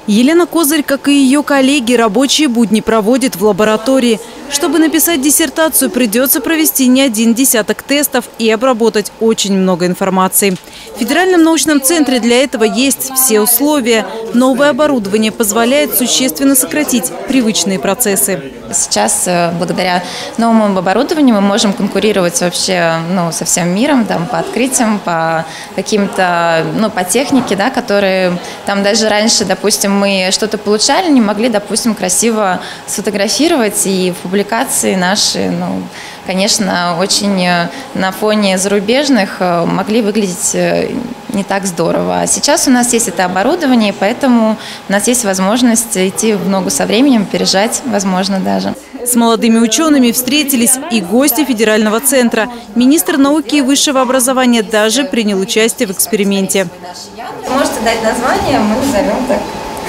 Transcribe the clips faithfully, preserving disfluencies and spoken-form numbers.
Елена Козырь, как и ее коллеги, рабочие будни проводит в лаборатории. Чтобы написать диссертацию, придется провести не один десяток тестов и обработать очень много информации. В Федеральном научном центре для этого есть все условия. Новое оборудование позволяет существенно сократить привычные процессы. Сейчас, благодаря новому оборудованию, мы можем конкурировать вообще ну, со всем миром, там, по открытиям, по каким-то, ну, по технике, да, которые там даже раньше, допустим, мы что-то получали, не могли, допустим, красиво сфотографировать, и в публикации наши, ну, конечно, очень на фоне зарубежных могли выглядеть не так здорово. А сейчас у нас есть это оборудование, поэтому у нас есть возможность идти в ногу со временем, опережать, возможно, даже. С молодыми учеными встретились и гости Федерального центра. Министр науки и высшего образования даже принял участие в эксперименте. Можете дать название, мы назовем так.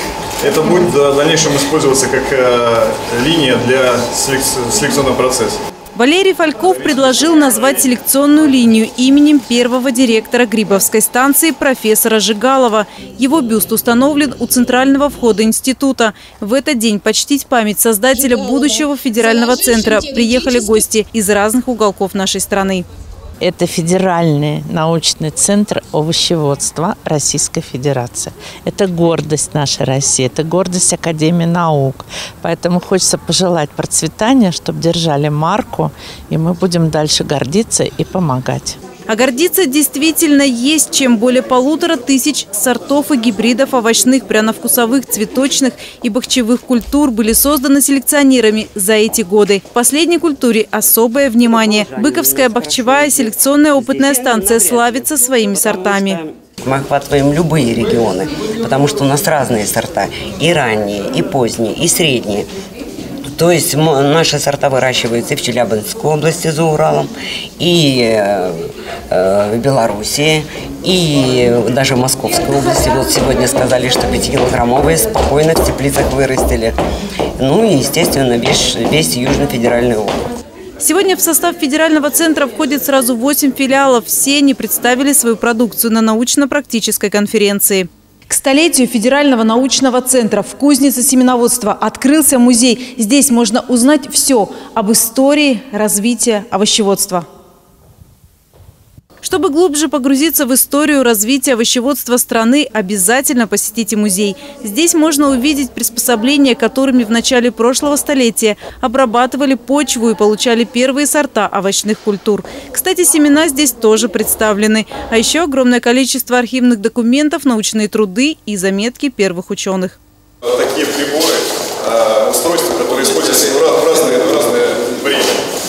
Это будет в дальнейшем использоваться как э, линия для селекционного процесса. Валерий Фальков предложил назвать селекционную линию именем первого директора Грибовской станции профессора Жигалова. Его бюст установлен у центрального входа института. В этот день почтить память создателя будущего федерального центра приехали гости из разных уголков нашей страны. Это Федеральный научный центр овощеводства Российской Федерации. Это гордость нашей России, это гордость Академии наук. Поэтому хочется пожелать процветания, чтобы держали марку, и мы будем дальше гордиться и помогать. А гордиться действительно есть чем. Более полутора тысяч сортов и гибридов овощных, пряно-вкусовых, цветочных и бахчевых культур были созданы селекционерами за эти годы. В последней культуре особое внимание. Быковская бахчевая селекционная опытная станция славится своими сортами. Мы охватываем любые регионы, потому что у нас разные сорта. И ранние, и поздние, и средние. То есть наши сорта выращиваются и в Челябинской области за Уралом, и э, в Белоруссии, и даже в Московской области. Вот сегодня сказали, что пятикилограммовые спокойно в теплицах вырастили. Ну и, естественно, весь, весь Южный федеральный округ. Сегодня в состав Федерального центра входит сразу восемь филиалов. Все они представили свою продукцию на научно-практической конференции. К столетию Федерального научного центра в кузнице семеноводства открылся музей. Здесь можно узнать все об истории развития овощеводства. Чтобы глубже погрузиться в историю развития овощеводства страны, обязательно посетите музей. Здесь можно увидеть приспособления, которыми в начале прошлого столетия обрабатывали почву и получали первые сорта овощных культур. Кстати, семена здесь тоже представлены. А еще огромное количество архивных документов, научные труды и заметки первых ученых. Такие приборы, устройства, которые используются в разное, в разное время.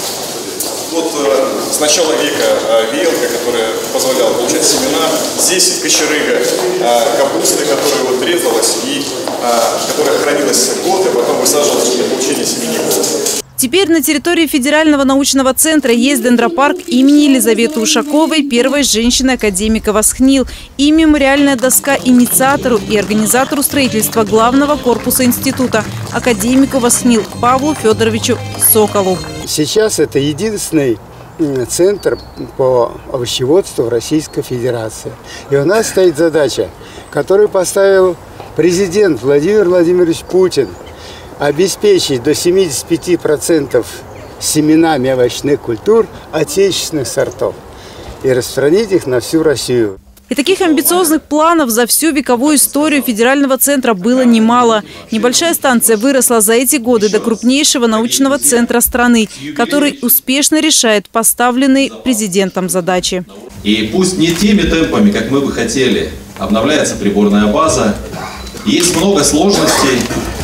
Вот с начала века веялка, которая позволяла получать семена. Здесь кочерыга капусты, которая вот резалась и которая хранилась год, и потом высаживалась для получения семенников. Теперь на территории Федерального научного центра есть дендропарк имени Елизаветы Ушаковой, первой женщины-академика ВосХНИЛ, и мемориальная доска инициатору и организатору строительства главного корпуса института, академику ВосХНИЛ Павлу Федоровичу Соколу. Сейчас это единственный центр по овощеводству в Российской Федерации. И у нас стоит задача, которую поставил президент Владимир Владимирович Путин, обеспечить до семидесяти пяти процентов семенами овощных культур отечественных сортов и распространить их на всю Россию. И таких амбициозных планов за всю вековую историю Федерального центра было немало. Небольшая станция выросла за эти годы до крупнейшего научного центра страны, который успешно решает поставленные президентом задачи. И пусть не теми темпами, как мы бы хотели, обновляется приборная база, есть много сложностей,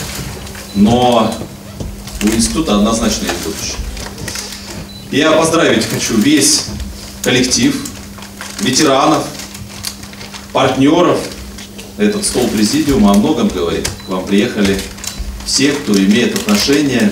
но у института однозначно есть будущее. Я поздравить хочу весь коллектив, ветеранов, партнеров. Этот стол президиума о многом говорит. К вам приехали все, кто имеет отношение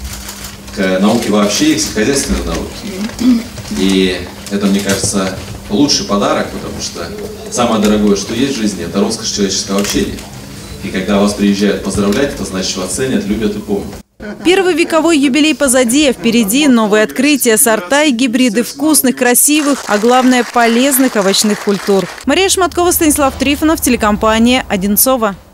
к науке вообще и к сельскохозяйственной науке. И это, мне кажется, лучший подарок, потому что самое дорогое, что есть в жизни, это роскошь человеческого общения. И когда вас приезжают поздравлять, это значит, что оценят, любят и помнят. Первый вековой юбилей позади, а впереди новые открытия, сорта и гибриды вкусных, красивых, а главное полезных овощных культур. Мария Шматкова, Станислав Трифонов, телекомпания «Одинцово».